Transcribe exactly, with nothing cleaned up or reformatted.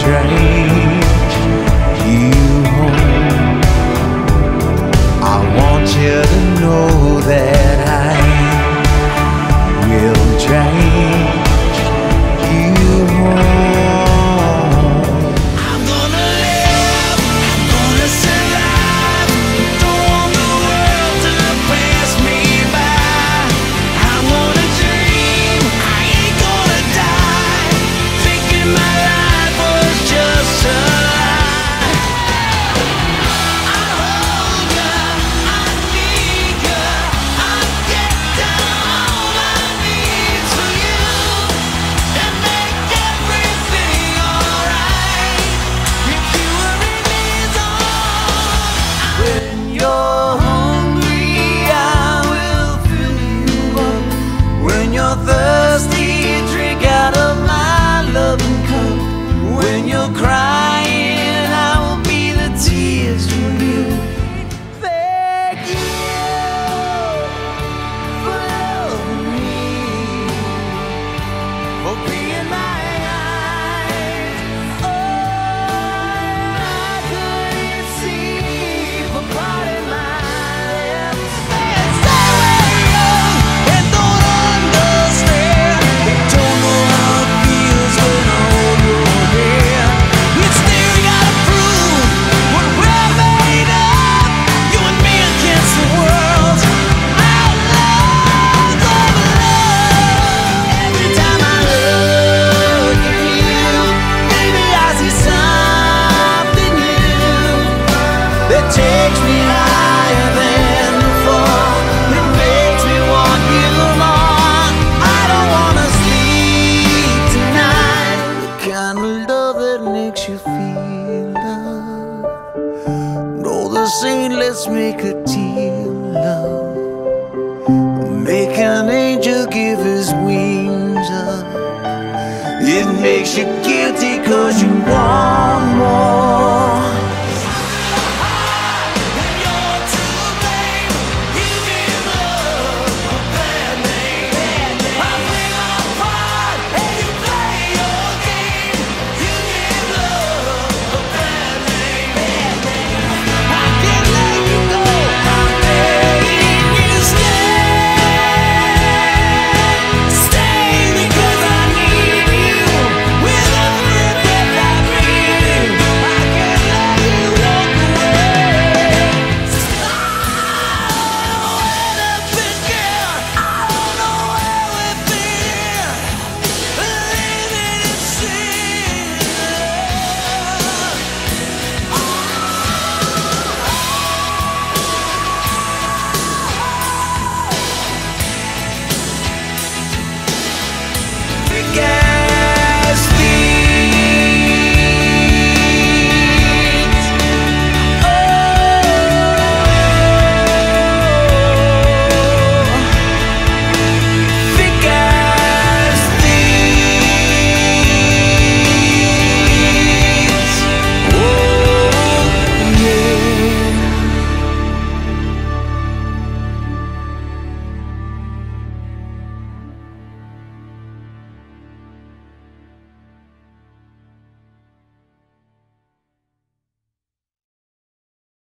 drive you home. I want you to know that I will drive you home. I'm gonna live, I'm gonna survive. Don't want the world to pass me by. I'm gonna dream, I ain't gonna die, thinking my life was just a lie. I hold ya, I need ya, I get down on my knees for you, and make everything alright. If you worry me on, when you're hungry, I will fill you up. When you're thirsty, drink out of my loving cup. When you're crying, I will be the tears for you. Thank you for loving me, for being my eyes. Oh, I couldn't see, for parting my lips. And stay where young and don't understand. They don't know how it feels when I hold your hand. You still gotta prove what we're made of. You and me against the world, outlaws of love. Every time I look at you, baby, I see something new that takes me higher than before. It makes me want you more. I don't wanna sleep tonight. The kind of love that makes you feel love. No, this ain't let's make a deal, love. Make an angel give his wings up. It makes you guilty